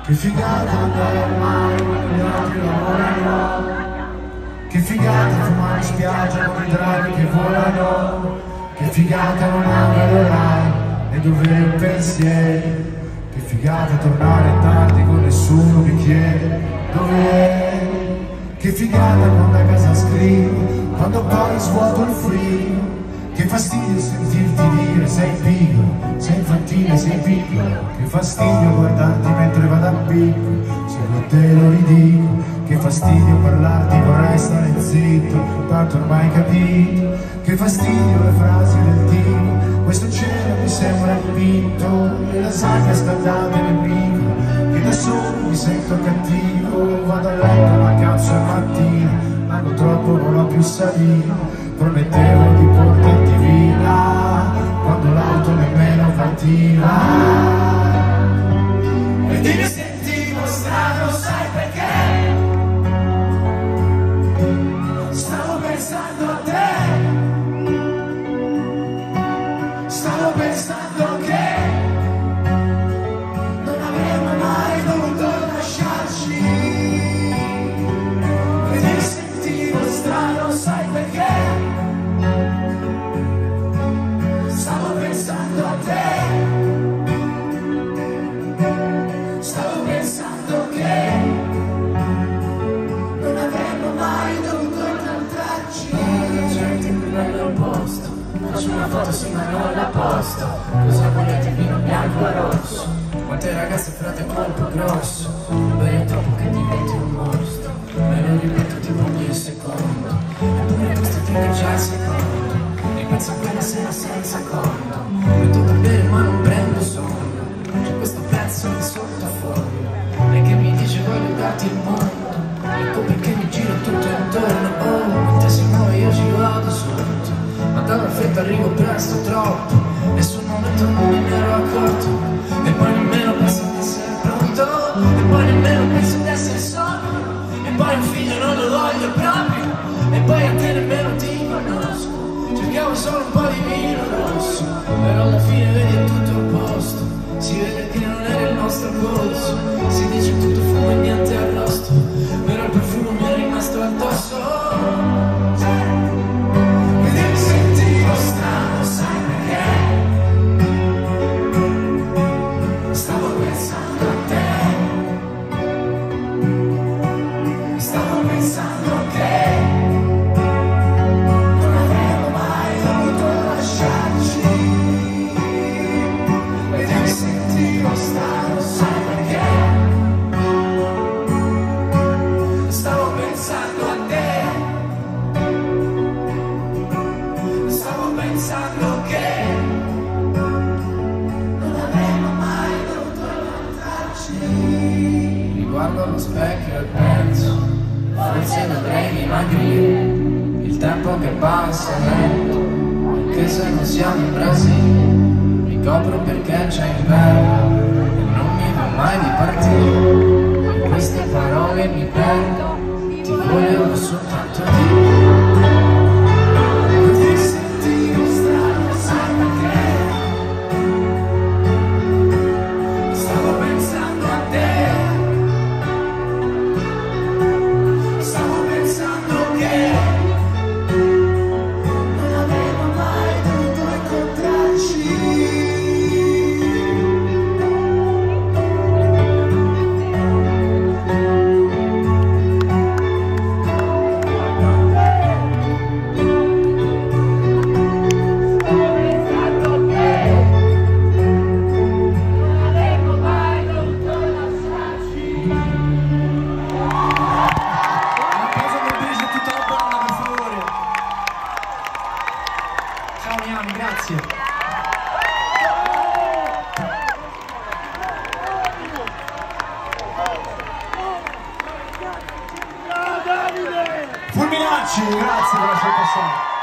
Che figata andare al mare con gli altri lavorano. Che figata fumare in spiaggia con i draghi che volano. Che figata non avere orai e dovere pensieri. Che figata tornare tardi con nessuno che chiede dove eri. Che figata quando a casa scrivo, quando poi svuoto il frigo. Che fastidio sentirti dire sei pigro, sei infantile, sei piccolo. Che fastidio guardarti mentre vado a picco, se non te lo ridico. Che fastidio parlarti, vorrei stare zitto, tanto ormai capito. Che fastidio le frasi del tipo, questo cielo mi sembra dipinto. Le lasagne scaldate nel micro, che da solo mi sento cattivo. Vado a letto ma cazzo è mattina, hanno troppo, non ho più salito. Promettevo di portarti via quando l'auto nemmeno partiva. E ti mi sentivo strano, sai perché? Stavo pensando a te. Stavo pensando che non avremmo mai dovuto lasciarci. E ti mi sentivo strano, sai perché? Stavo pensando a te. Stavo pensando che non avremmo mai dovuto incontrarci. La gente più bella al posto, faccio una foto sì ma non la posto. Cosa volete, vino bianco o rosso? Quante ragazze frate colpo grosso. Bevi troppo che diventi un mostro. Me lo ripeto tipo ogni secondo. Eppure questo tipo già il secondo. Penso a quella sera senza conto. Metto da bere ma non prendo sonno. C'è questo pezzo di sottofondo e che mi dice voglio darti il mondo. Ecco perché mi giro tutto intorno. Oh, mentre si muove io ci vado sotto. Ma dalla fretta arrivo presto troppo e sul momento non me ne ero accorto. E poi nemmeno penso di essere pronto. E poi nemmeno penso di essere solo. E poi un figlio non lo voglio proprio. E poi a te nemmeno ti conosco. Cercavo solo un po' di vino rosso, però alla fine vedi è tutto a posto. Si vede che non era il nostro polso. Si dice tutto fumo e niente arrosto, però il profumo mi è rimasto addosso. Ed io mi sentivo strano, sai perché? Stavo pensando a te. Stavo pensando che pensando che non avremmo mai dovuto incontrarci. Mi guardo allo specchio e penso, forse dovrei dimagrire. Il tempo che passa è lento, anche se non siamo in Brasile. Mi copro perché c'è inverno e non mi va mai di partire. In queste parole mi perdo, ti volevo soltanto dire. Grazie. Fulminacci, grazie per essere passato.